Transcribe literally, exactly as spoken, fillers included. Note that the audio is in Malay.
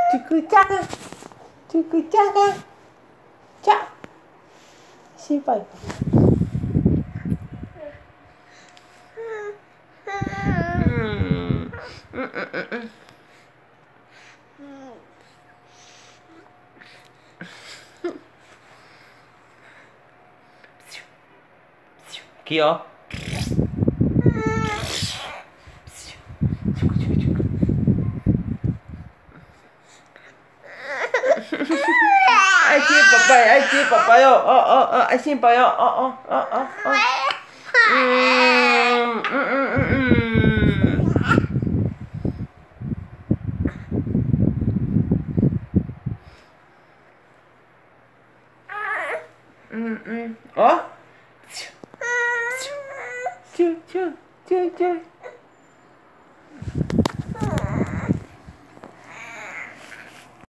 Cucu cakap. Cucu cakap. Cak. Simpai. Aqui, ó. Aqui, papai, aqui, papai, ó, ó, ó, ó, assim, pai, ó, ó, ó, ó, ó. Hum, hum, hum, hum.